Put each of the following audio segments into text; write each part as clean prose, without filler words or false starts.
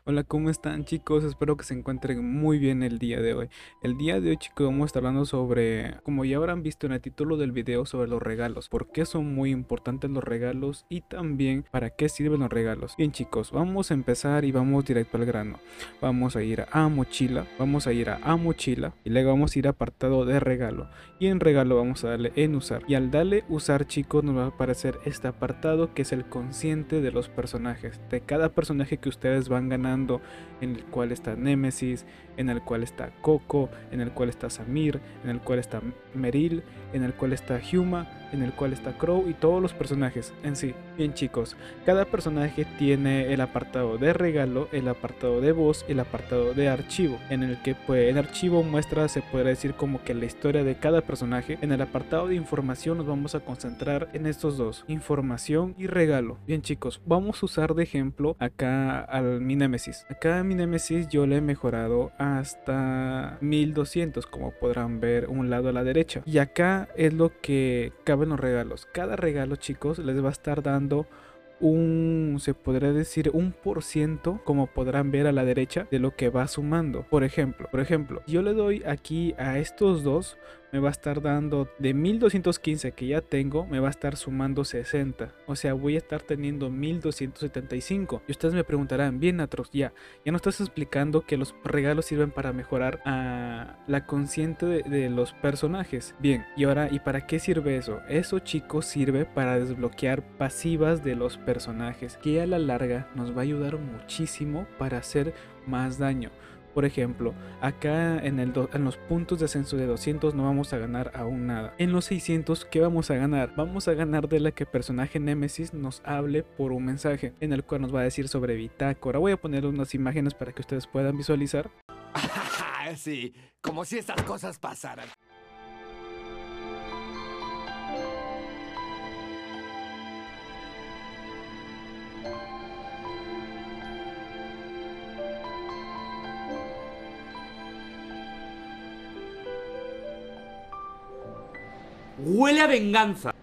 Hola, ¿cómo están chicos? Espero que se encuentren muy bien el día de hoy. El día de hoy chicos vamos a estar hablando sobre, como ya habrán visto en el título del video, sobre los regalos. ¿Por qué son muy importantes los regalos? Y también para qué sirven los regalos. Bien chicos, vamos a empezar y vamos directo al grano. Vamos a ir a mochila, vamos a ir a mochila y luego vamos a ir a apartado de regalo. Y en regalo vamos a darle en usar. Y al darle usar chicos nos va a aparecer este apartado que es el consciente de los personajes. De cada personaje que ustedes van ganando, en el cual está Nemesis, en el cual está Coco, en el cual está Samir, en el cual está Meryl, en el cual está Huma, en el cual está Crow y todos los personajes en sí. Bien chicos, cada personaje tiene el apartado de regalo, el apartado de voz, el apartado de archivo, en el que pues el archivo muestra, se puede decir, como que la historia de cada personaje. En el apartado de información nos vamos a concentrar en estos dos, información y regalo. Bien chicos, vamos a usar de ejemplo acá al mi Nemesis. Acá a mi Nemesis yo le he mejorado hasta 1200, como podrán ver un lado a la derecha. Y acá es lo que caben los regalos. Cada regalo chicos les va a estar dando se podría decir un por ciento, como podrán ver a la derecha, de lo que va sumando. Por ejemplo, yo le doy aquí a estos dos, me va a estar dando de 1215 que ya tengo, me va a estar sumando 60. O sea, voy a estar teniendo 1275. Y ustedes me preguntarán, bien Atrox, ya no estás explicando que los regalos sirven para mejorar a la consciente de los personajes. Bien, y ahora, ¿y para qué sirve eso? Eso chicos sirve para desbloquear pasivas de los personajes, que a la larga nos va a ayudar muchísimo para hacer más daño. Por ejemplo, acá en los puntos de ascenso de 200 no vamos a ganar aún nada. En los 600, ¿qué vamos a ganar? Vamos a ganar de la que personaje Nemesis nos hable por un mensaje, en el cual nos va a decir sobre bitácora. Voy a poner unas imágenes para que ustedes puedan visualizar. Sí, como si estas cosas pasaran. Huele a venganza.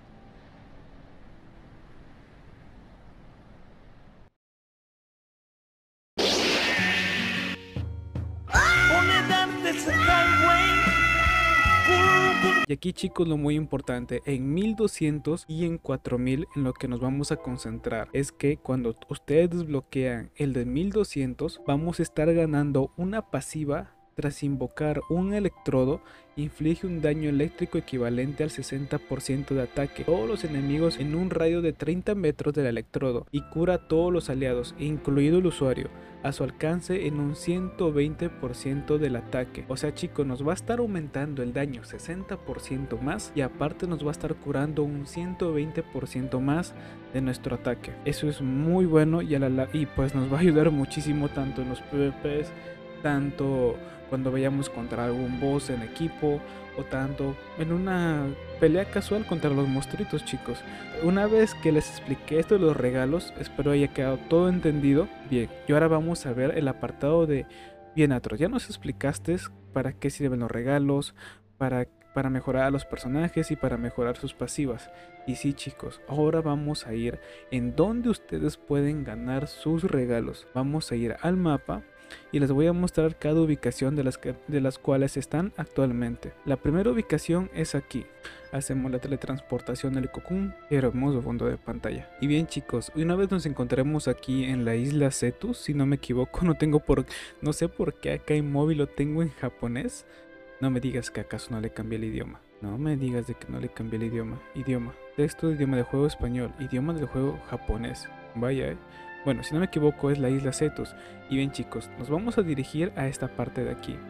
Y aquí chicos, lo muy importante, en 1200 y en 4000 en lo que nos vamos a concentrar es que cuando ustedes desbloquean el de 1200 vamos a estar ganando una pasiva. Tras invocar un electrodo, inflige un daño eléctrico equivalente al 60% de ataque a todos los enemigos en un radio de 30 metros del electrodo y cura a todos los aliados, incluido el usuario, a su alcance en un 120% del ataque. O sea chicos, nos va a estar aumentando el daño 60% más y aparte nos va a estar curando un 120% más de nuestro ataque. Eso es muy bueno y pues nos va a ayudar muchísimo tanto en los PvPs, tanto cuando vayamos contra algún boss en equipo o tanto en una pelea casual contra los monstruitos chicos. Una vez que les expliqué esto de los regalos, espero haya quedado todo entendido. Bien, y ahora vamos a ver el apartado de bien Atros. Ya nos explicaste para qué sirven los regalos, para mejorar a los personajes y para mejorar sus pasivas. Y sí chicos, ahora vamos a ir en donde ustedes pueden ganar sus regalos. Vamos a ir al mapa y les voy a mostrar cada ubicación de las cuales están actualmente. La primera ubicación es aquí. Hacemos la teletransportación del Cocoon, hermoso fondo de pantalla. Y bien chicos, una vez nos encontremos aquí en la isla Cetus, si no me equivoco, no sé por qué acá en móvil lo tengo en japonés. No me digas que acaso no le cambié el idioma. No me digas de que no le cambié el idioma. Texto, idioma de juego español, idioma del juego japonés. Vaya, Bueno, si no me equivoco es la isla Cetus. Y bien chicos, nos vamos a dirigir a esta parte de aquí.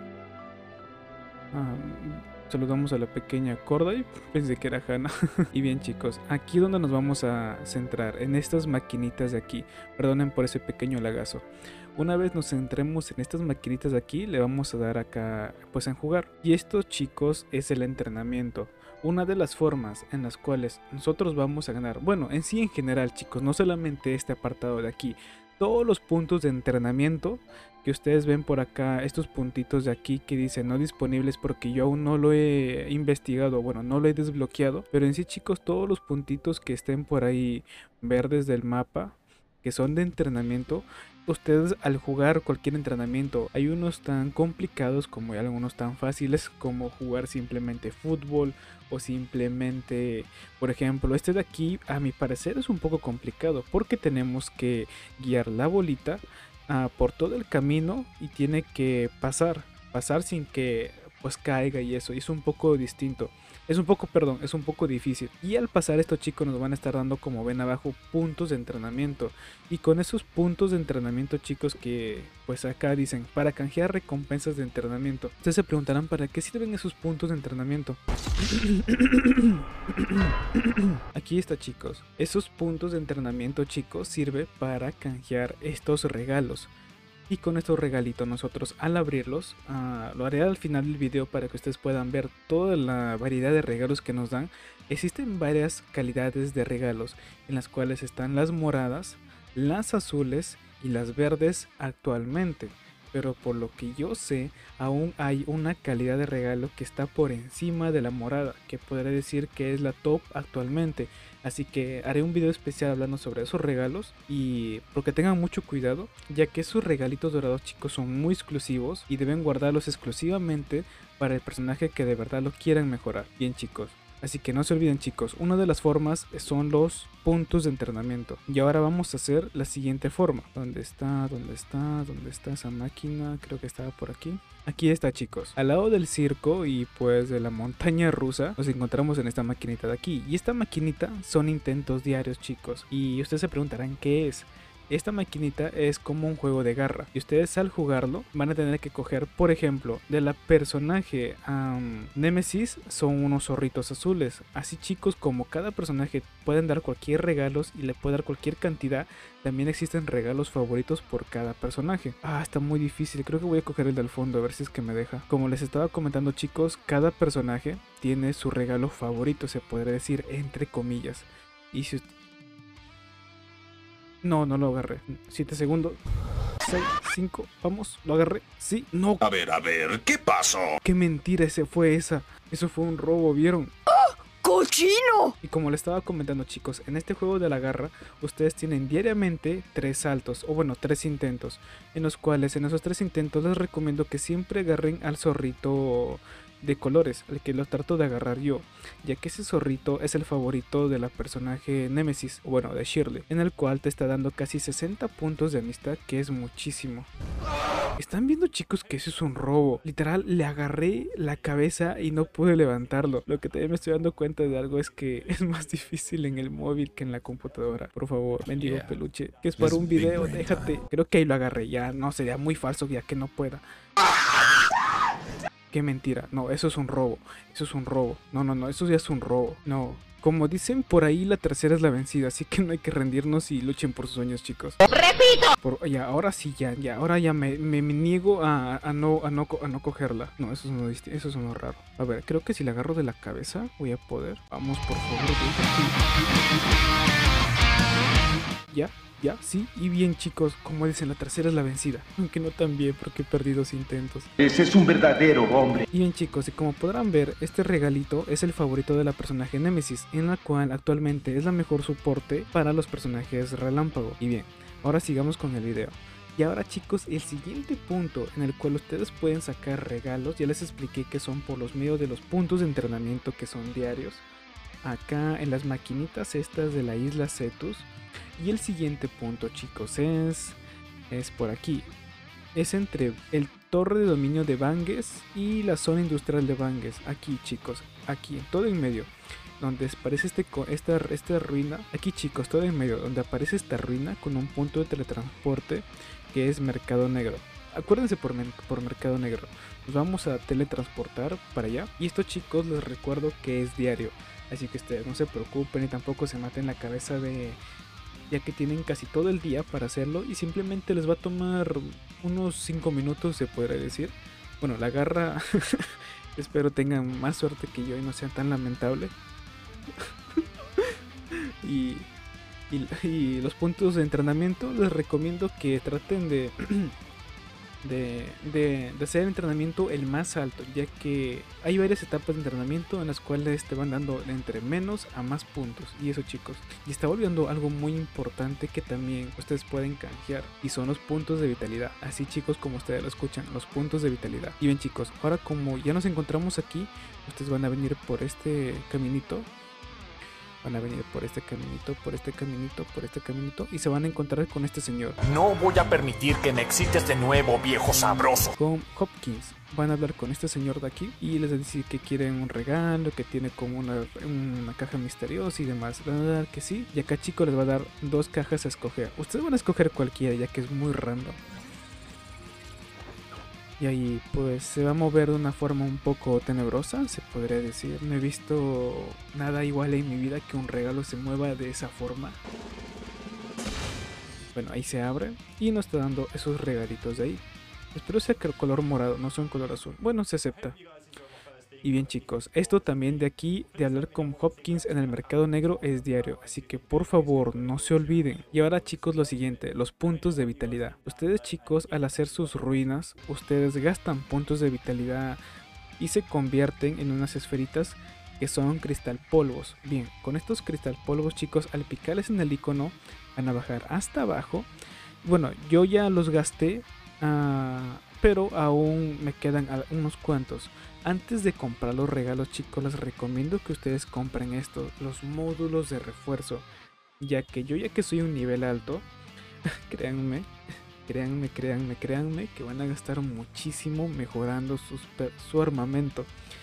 Saludamos a la pequeña Corday, pensé que era Hannah. Y bien chicos, aquí donde nos vamos a centrar, en estas maquinitas de aquí. Perdonen por ese pequeño lagazo. Una vez nos centremos en estas maquinitas de aquí, le vamos a dar acá pues en jugar. Y esto chicos es el entrenamiento. Una de las formas en las cuales nosotros vamos a ganar, bueno, en sí en general chicos, no solamente este apartado de aquí, todos los puntos de entrenamiento que ustedes ven por acá, estos puntitos de aquí que dicen no disponibles porque yo aún no lo he investigado, bueno, no lo he desbloqueado, pero en sí chicos, todos los puntitos que estén por ahí verdes del mapa, que son de entrenamiento, ustedes al jugar cualquier entrenamiento, hay unos tan complicados como hay algunos tan fáciles, como jugar simplemente fútbol o simplemente, por ejemplo, este de aquí a mi parecer es un poco complicado porque tenemos que guiar la bolita por todo el camino y tiene que pasar sin que pues caiga y eso, y es un poco distinto. Es un poco difícil. Y al pasar estos chicos nos van a estar dando, como ven abajo, puntos de entrenamiento. Y con esos puntos de entrenamiento, chicos, que pues acá dicen, para canjear recompensas de entrenamiento. Ustedes se preguntarán, ¿para qué sirven esos puntos de entrenamiento? Aquí está, chicos. Esos puntos de entrenamiento, chicos, sirve para canjear estos regalos. Y con estos regalitos nosotros al abrirlos, lo haré al final del video para que ustedes puedan ver toda la variedad de regalos que nos dan. Existen varias calidades de regalos en las cuales están las moradas, las azules y las verdes actualmente. Pero por lo que yo sé, aún hay una calidad de regalo que está por encima de la morada, que podré decir que es la top actualmente. Así que haré un video especial hablando sobre esos regalos y porque tengan mucho cuidado, ya que esos regalitos dorados, chicos, son muy exclusivos y deben guardarlos exclusivamente para el personaje que de verdad lo quieran mejorar. Bien, chicos. Así que no se olviden, chicos, una de las formas son los puntos de entrenamiento. Y ahora vamos a hacer la siguiente forma. ¿Dónde está? ¿Dónde está? ¿Dónde está esa máquina? Creo que estaba por aquí. Aquí está, chicos. Al lado del circo y pues de la montaña rusa nos encontramos en esta maquinita de aquí. Y esta maquinita son intentos diarios, chicos. Y ustedes se preguntarán qué es. Esta maquinita es como un juego de garra y ustedes al jugarlo van a tener que coger, por ejemplo, de la personaje Nemesis son unos zorritos azules. Así, chicos, como cada personaje pueden dar cualquier regalos y le puede dar cualquier cantidad, también existen regalos favoritos por cada personaje. Está muy difícil, creo que voy a coger el del fondo a ver si es que me deja. Como les estaba comentando, chicos, cada personaje tiene su regalo favorito, se podría decir entre comillas. Y si no lo agarré. 7 segundos. 6, 5, vamos, lo agarré. Sí, no. A ver, ¿qué pasó? Qué mentira fue esa. Eso fue un robo, ¿vieron? ¡Cochino! Y como les estaba comentando, chicos, en este juego de la garra, ustedes tienen diariamente 3 saltos, o bueno, 3 intentos, en los cuales en esos 3 intentos les recomiendo que siempre agarren al zorrito de colores, al que lo trato de agarrar yo, ya que ese zorrito es el favorito de la personaje Nemesis, o bueno, de Shirley, en el cual te está dando casi 60 puntos de amistad, que es muchísimo. Están viendo, chicos, que eso es un robo. Literal, le agarré la cabeza y no pude levantarlo. Lo que también me estoy dando cuenta de algo es que es más difícil en el móvil que en la computadora. Por favor, mendigo peluche, que es para un video, déjate. Creo que ahí lo agarré, ya no, sería muy falso ya que no pueda. Qué mentira, no, eso es un robo, no, eso ya es un robo, no. Como dicen por ahí, la tercera es la vencida, así que no hay que rendirnos y luchen por sus sueños, chicos. ¡Repito! Ya, ahora sí, ahora ya me niego a no cogerla. No, eso es uno raro. A ver, creo que si la agarro de la cabeza voy a poder. Vamos, por favor. Ya, sí, y bien, chicos, como dicen, la tercera es la vencida. Aunque no tan bien, porque he perdido 2 intentos. Ese es un verdadero hombre. Y bien, chicos, y como podrán ver, este regalito es el favorito de la personaje Nemesis, en la cual actualmente es la mejor soporte para los personajes relámpago. Y bien, ahora sigamos con el video. Y ahora, chicos, el siguiente punto en el cual ustedes pueden sacar regalos, ya les expliqué que son por los medios de los puntos de entrenamiento que son diarios. Acá en las maquinitas estas de la isla Cetus. Y el siguiente punto, chicos, es por aquí. Es entre el torre de dominio de Banges y la zona industrial de Banges. Aquí, chicos, aquí, todo en medio. Donde aparece esta ruina. Aquí, chicos, todo en medio. Donde aparece esta ruina con un punto de teletransporte que es Mercado Negro. Acuérdense por Mercado Negro. Nos vamos a teletransportar para allá. Y esto, chicos, les recuerdo que es diario. Así que ustedes no se preocupen y tampoco se maten la cabeza ya que tienen casi todo el día para hacerlo y simplemente les va a tomar unos 5 minutos, se podría decir. Bueno, la garra espero tengan más suerte que yo y no sea tan lamentable. y los puntos de entrenamiento les recomiendo que traten de de hacer el entrenamiento el más alto, ya que hay varias etapas de entrenamiento en las cuales te van dando entre menos a más puntos, y eso chicos, y está volviendo algo muy importante que también ustedes pueden canjear, y son los puntos de vitalidad, así chicos como ustedes lo escuchan, los puntos de vitalidad. Y bien chicos, ahora como ya nos encontramos aquí, ustedes van a venir por este caminito. Van a venir por este caminito, por este caminito, por este caminito, y se van a encontrar con este señor. No voy a permitir que me excites de nuevo, viejo sabroso. Con Hopkins. Van a hablar con este señor de aquí y les van a decir que quieren un regalo, que tiene como una caja misteriosa y demás. Van a dar que sí, y acá chicos les va a dar 2 cajas a escoger. Ustedes van a escoger cualquiera, ya que es muy random. Y ahí pues se va a mover de una forma un poco tenebrosa, se podría decir. No he visto nada igual en mi vida que un regalo se mueva de esa forma. Bueno, ahí se abre y nos está dando esos regalitos de ahí. Espero sea que el color morado, no son color azul. Bueno, se acepta. Y bien chicos, esto también de aquí, de hablar con Hopkins en el mercado negro, es diario, así que por favor no se olviden. Y ahora chicos, lo siguiente, los puntos de vitalidad. Ustedes chicos, al hacer sus ruinas, ustedes gastan puntos de vitalidad y se convierten en unas esferitas que son cristal polvos. Bien, con estos cristal polvos chicos, al picarles en el icono, van a bajar hasta abajo. Bueno, yo ya los gasté, pero aún me quedan unos cuantos. Antes de comprar los regalos chicos, les recomiendo que ustedes compren estos, los módulos de refuerzo, ya que yo ya que soy un nivel alto, créanme que van a gastar muchísimo mejorando su armamento.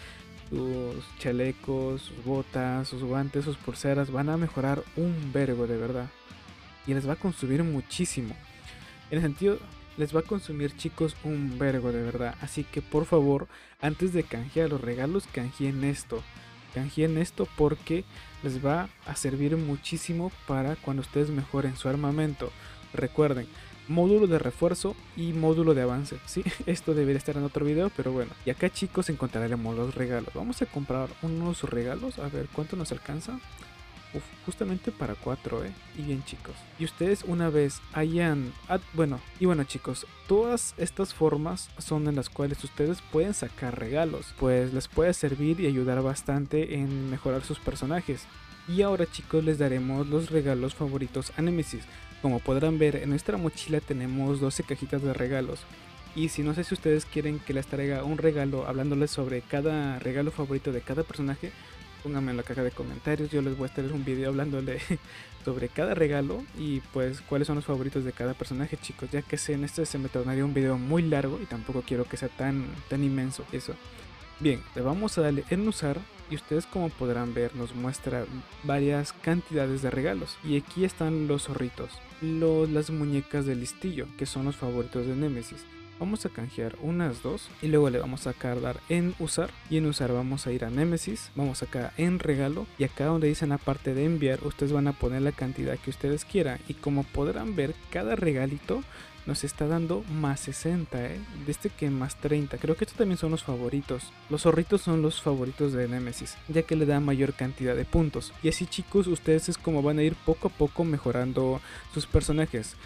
Sus chalecos, sus botas, sus guantes, sus pulseras van a mejorar un vergo de verdad, y les va a consumir muchísimo. En el sentido, les va a consumir chicos un vergo de verdad. Así que por favor, antes de canjear los regalos, canjeen esto. Canjeen esto porque les va a servir muchísimo para cuando ustedes mejoren su armamento. Recuerden, módulo de refuerzo y módulo de avance. Sí, esto debería estar en otro video, pero bueno. Y acá chicos encontraremos los regalos. Vamos a comprar unos regalos. A ver cuánto nos alcanza. Justamente para 4, y bien chicos, y ustedes una vez hayan bueno chicos, todas estas formas son en las cuales ustedes pueden sacar regalos, pues les puede servir y ayudar bastante en mejorar sus personajes. Y ahora chicos, les daremos los regalos favoritos a Nemesis. Como podrán ver, en nuestra mochila tenemos 12 cajitas de regalos. Y si no sé si ustedes quieren que les traiga un regalo hablándoles sobre cada regalo favorito de cada personaje, pónganme en la caja de comentarios, yo les voy a traer un video hablándole sobre cada regalo y pues cuáles son los favoritos de cada personaje chicos, ya que en este se me tornaría un video muy largo y tampoco quiero que sea tan inmenso eso. Bien, le vamos a darle en usar y ustedes como podrán ver nos muestra varias cantidades de regalos. Y aquí están los zorritos, las muñecas de listillo, que son los favoritos de Nemesis. Vamos a canjear unas 2 y luego le vamos a dar en usar, y en usar vamos a ir a Nemesis, vamos acá en regalo y acá donde dicen aparte de enviar, ustedes van a poner la cantidad que ustedes quieran. Y como podrán ver, cada regalito nos está dando más 60, desde que más 30. Creo que estos también son los favoritos. Los zorritos son los favoritos de Nemesis, ya que le da mayor cantidad de puntos. Y así chicos, ustedes es como van a ir poco a poco mejorando sus personajes,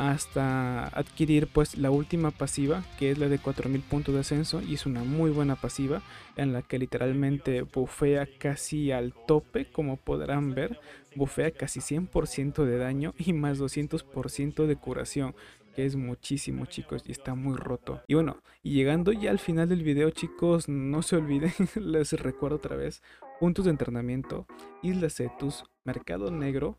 hasta adquirir pues la última pasiva, que es la de 4000 puntos de ascenso, y es una muy buena pasiva en la que literalmente bufea casi al tope. Como podrán ver, bufea casi 100% de daño y más 200% de curación, que es muchísimo chicos, y está muy roto. Y bueno, y llegando ya al final del video chicos, no se olviden, les recuerdo otra vez, puntos de entrenamiento, Isla Cetus, mercado negro,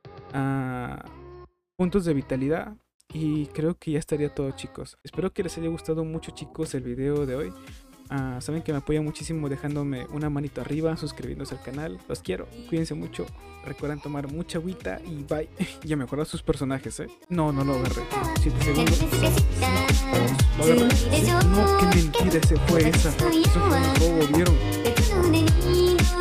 puntos de vitalidad, y creo que ya estaría todo chicos. Espero que les haya gustado mucho chicos el video de hoy. Saben que me apoyan muchísimo dejándome una manito arriba, suscribiéndose al canal. Los quiero, cuídense mucho, recuerden tomar mucha agüita y bye. Y a mejorar sus personajes, No lo agarré. 7 segundos. ¿Lo agarré? ¿Sí? No, qué mentira, ese fue esa. Eso fue un robo, ¿vieron?